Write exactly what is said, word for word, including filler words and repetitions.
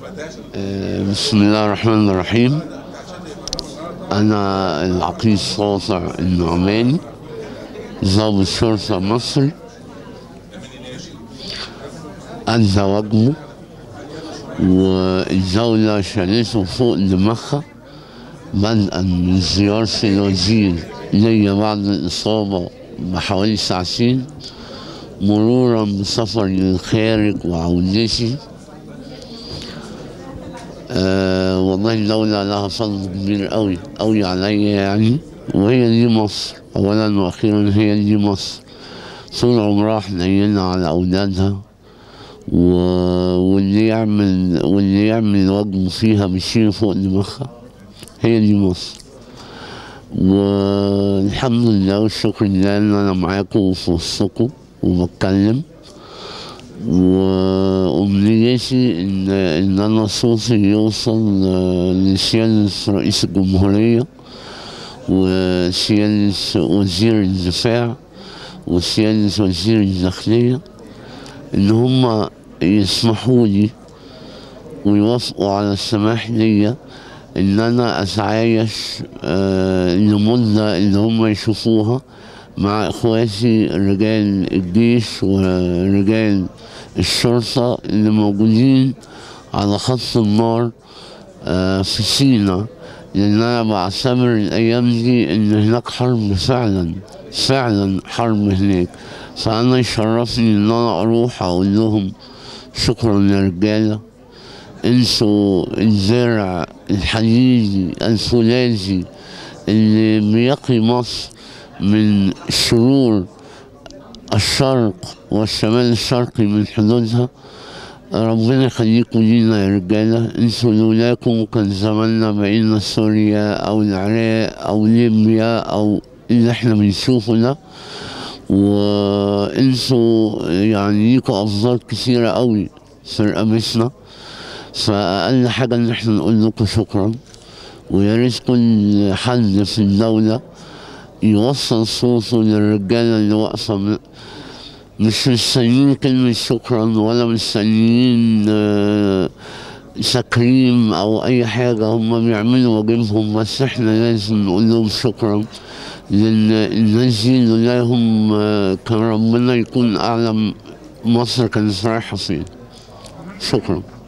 آه، بسم الله الرحمن الرحيم. أنا العقيد ساطع النعماني، ضابط شرطة مصري، أدى واجبه والدولة شالته فوق دماغها، بدءا من زيارة الوزير ليا بعد الإصابة بحوالي ساعتين، مرورا بسفري للخارج وعودتي. أه والله الدولة لها فضل كبير أوي أوي عليا يعني، وهي دي مصر أولا وأخيرا، هي دي مصر طول عمرها حنينة على أولادها، و... واللي يعمل واللي يعمل واجبه فيها بيشيل فوق دماغها. هي دي مصر، والحمد لله والشكر لله إن أنا معاكم وفي وسطكم وبتكلم، وأمنيتي إن إن أنا صوتي يوصل لسيادة رئيس الجمهورية وسيادة وزير الدفاع وسيادة وزير الداخلية، إن هما يسمحوا لي ويوافقوا على السماح ليا إن أنا أتعايش آه لمدة اللي هما يشوفوها مع إخواتي رجال الجيش ورجال الشرطة اللي موجودين على خط النار آه في سينا، لأن أنا بعتبر الأيام دي إن هناك حرب فعلا فعلا حرب هناك. فأنا يشرفني إن أنا أروح أقول لهم شكرا يا رجالة، انتوا الزرع الحديدي الفولاذي اللي بيقي مصر من شرور الشرق والشمال الشرقي من حدودها. ربنا يخليكم لينا يا رجالة، انتوا لولاكم كان زماننا بقينا سوريا أو العراق أو ليبيا أو اللي احنا بنشوفه ده، وانتوا يعني ليكوا أفضال كثيرة أوي في رقبتنا. فأقل حاجة إن احنا نقول لكم شكرا، ويا ريت كل حد في الدولة يوصل صوته للرجالة اللي واقفة، مش مستنيين كلمة شكرا ولا مستنيين تكريم أو أي حاجة، هم بيعملوا واجبهم، بس احنا لازم نقول لهم شكرا، لأن الناس دي لولاهم كان ربنا يكون أعلم مصر كانت رايحة فين. شكرا.